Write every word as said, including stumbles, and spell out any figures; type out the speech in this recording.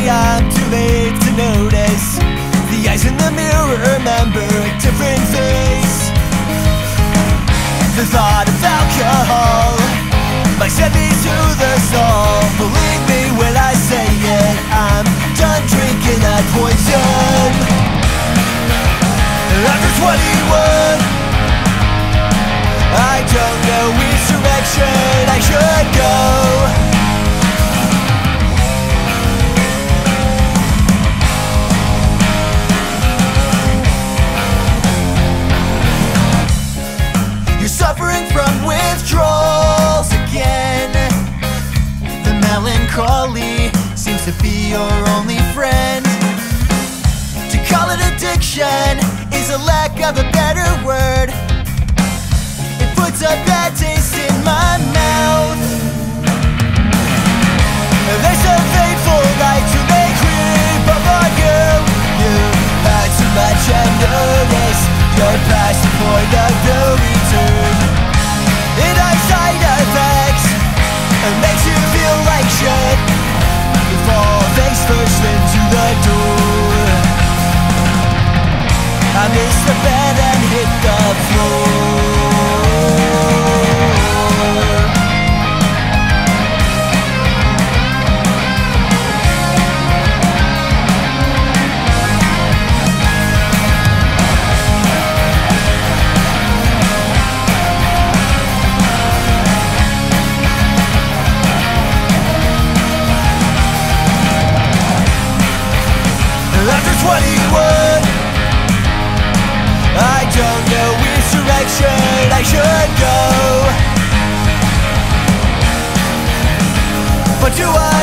I'm too late to notice. The eyes in the mirror remember a different face. The thought of alcohol might send me to the stall. Believe me when I say it, I'm done drinking that poison. After twenty-one, I don't know which direction I should go. Suffering from withdrawals again. The melancholy seems to be your only friend. To call it addiction is a lack of a better word. It puts a bad taste in my mouth. There's a fateful night till they creep up on you. You've had too much and noticed you're past the point of no return. It has side effects and makes you feel like shit. You fall face first into the door. I miss the bed and hit the floor. After twenty-one, I don't know which direction I should go. But do I